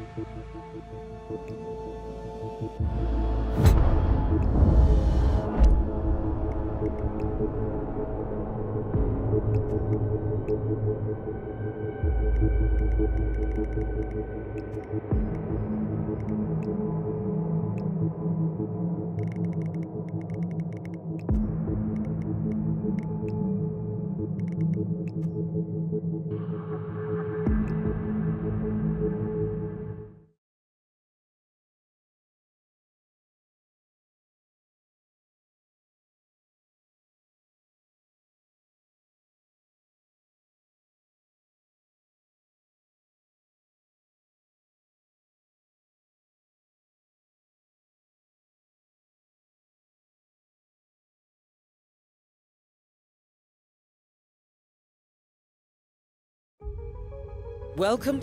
Welcome.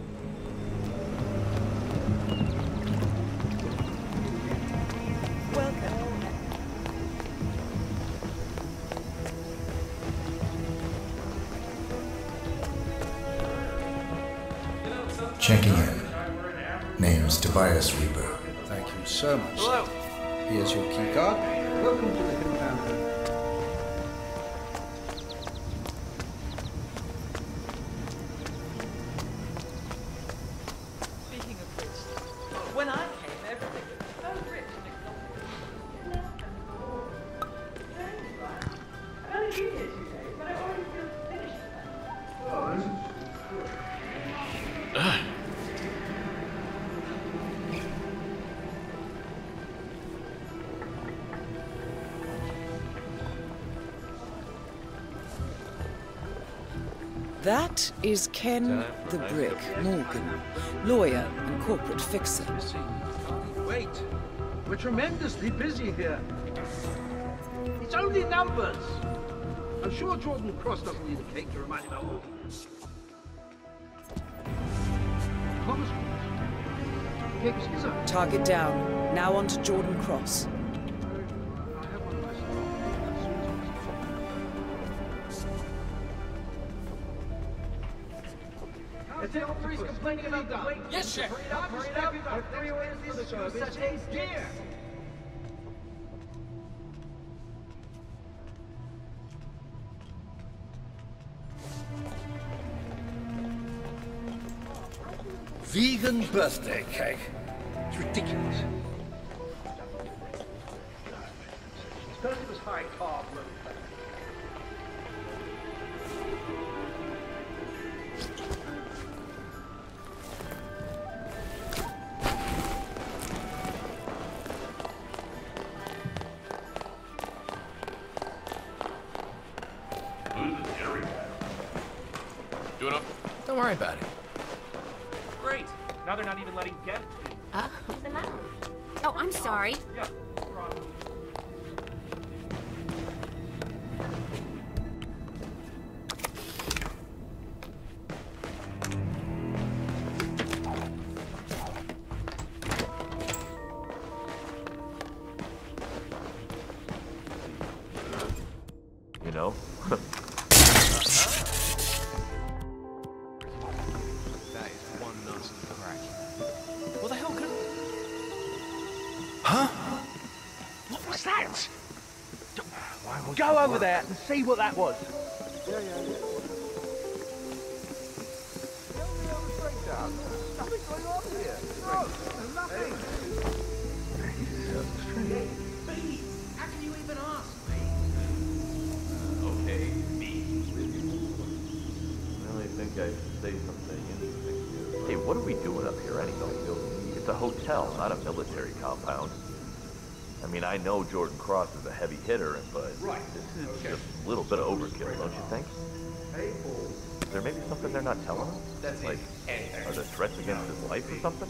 Checking in. Name's Tobias Reaper. Thank you so much. Hello. Here's your keycard. Welcome to the Compound. Speaking of which, when I came, everything was so rich and exotic. I've only been here 2 days, but I already feel finished. That is Ken the Brick Morgan, lawyer and corporate fixer. Wait, we're tremendously busy here. It's only numbers. I'm sure Jordan Cross doesn't need a cake to remind him of all. Thomas Cross. Cakes his own. Target down. Now on to Jordan Cross. I have one myself. If the officer's complaining about the wait, Yes, Chef. hurry up, hurry up. Our 3 orders for the service is dear. Vegan birthday cake. It's ridiculous. Suppose it was high carb, low fat. Doing up? Don't worry about it. Great. Now they're not even letting get. Oh, I'm sorry. Yeah. Problem. You know? That is one nasty crack. What the hell could... What was that? Go over there and see what that was. How can you even ask? Okay, me. I really think I should say something interesting. Hey, what are we doing up here anyway? It's a hotel, not a military compound. I mean, I know Jordan Cross is a heavy hitter, but this is just a little bit of overkill, don't you think? Is there maybe something they're not telling us? Like, are there threats against his life or something?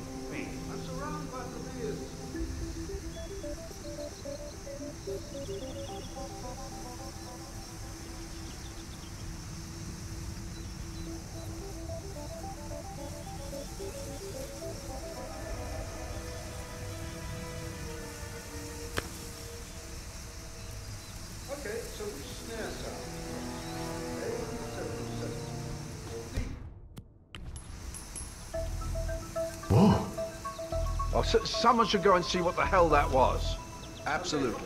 Okay, so snare sound. Whoa, Oh, someone should go and see what the hell that was. Absolutely.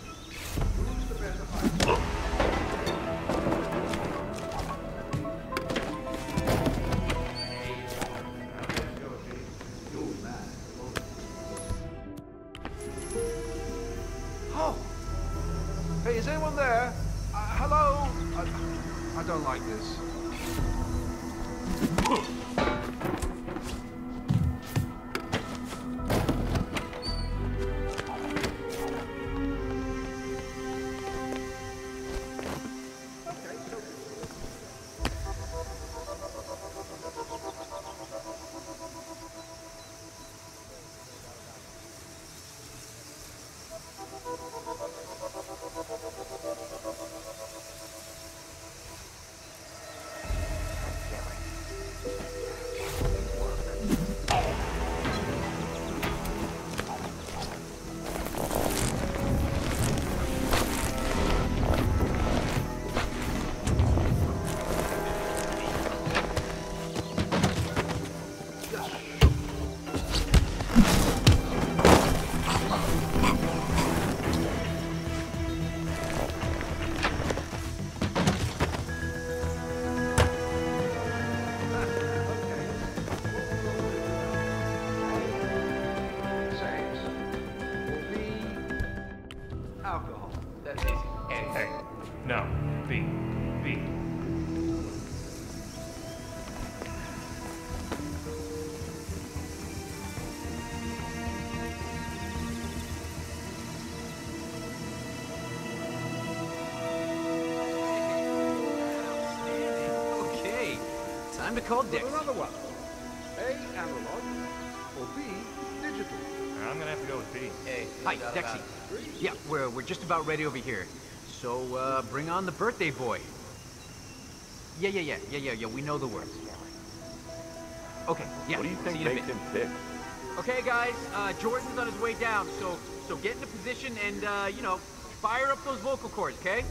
Oh! Hey, is anyone there? Hello? I don't like this. Alcohol. That's easy. A. No. B. B. Okay, time to call Dick. Another one. A, analog, or B, digital. I'm gonna have to go with B. Hey, hi, Dexy. Yeah, we're just about ready over here. So, bring on the birthday boy. Yeah, we know the words. Okay, yeah. What do you think see you in a makes bit. him tick? Okay, guys, Jordan's on his way down, so get into position and, you know, fire up those vocal cords, okay?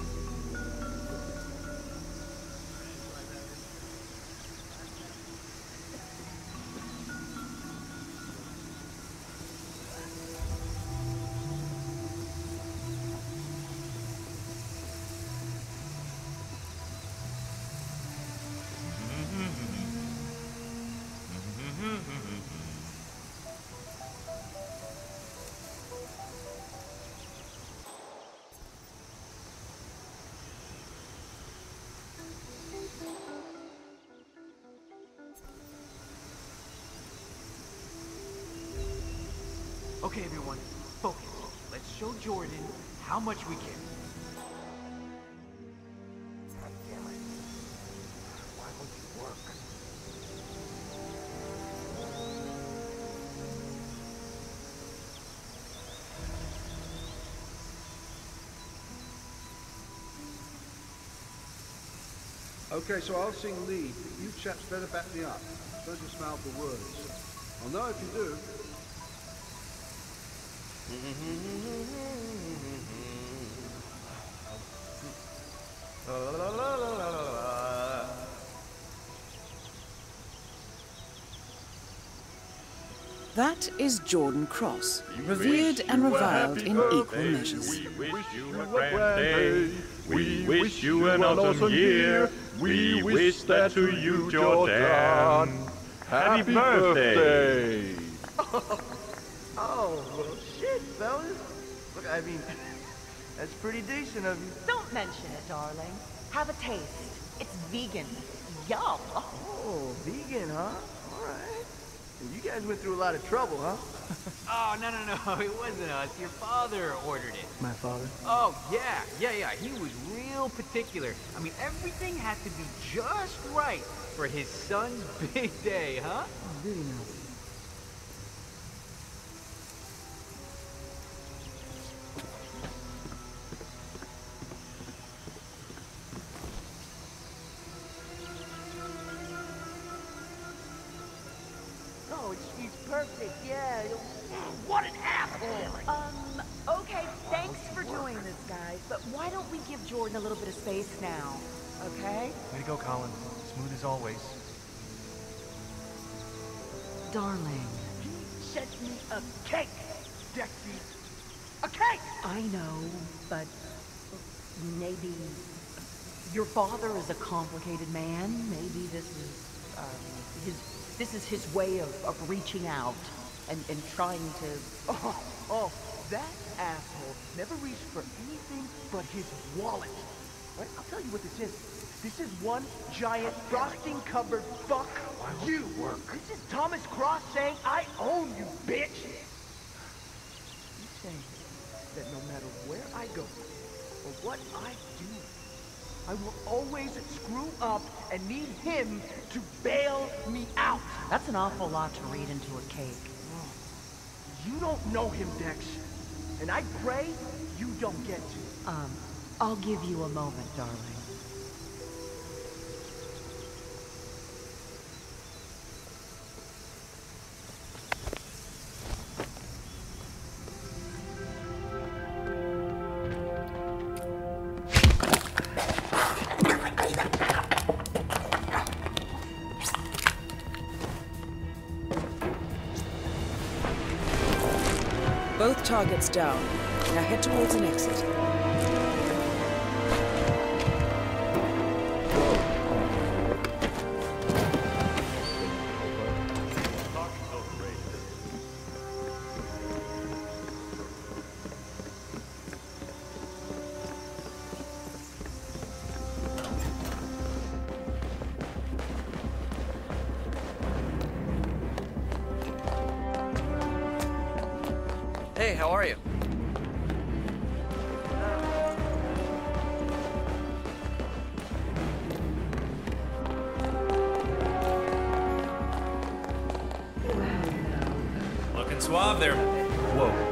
Okay, everyone, focus. Let's show Jordan how much we care. God damn it. Why won't you work? Okay, so I'll sing lead. You chaps better back me up. Don't just mouth the words. I'll know if you do. That is Jordan Cross, revered and reviled in equal measures. We wish you a grand day. We wish you an awesome year. We wish that to you, Jordan. Happy birthday! Oh, well, shit, fellas. Look, I mean, that's pretty decent of you. Don't mention it, darling. Have a taste. It's vegan. Yum. Oh, vegan, huh? All right. You guys went through a lot of trouble, huh? Oh, no, it wasn't us. Your father ordered it. My father? Oh, yeah. He was real particular. I mean, everything had to be just right for his son's big day, huh? Did he now? Oh, it's perfect, yeah. What an asshole! Okay, thanks for doing this, guys, but why don't we give Jordan a little bit of space now, okay? Way to go, Colin. Smooth as always. Darling, sent me a cake, Dexy. A cake! I know, but maybe your father is a complicated man. Maybe this is his way of reaching out and trying to... Oh, that asshole never reached for anything but his wallet. Right? I'll tell you what this is. This is one giant frosting-covered fuck you. This is Thomas Cross saying, I own you, bitch. He's saying that no matter where I go or what I do, I will always screw up and need him to bail me out. That's an awful lot to read into a cake. You don't know him, Dex. And I pray you don't get to. I'll give you a moment, darling. Both targets down. Now head towards an exit. Hey, how are you? Looking suave there. Whoa.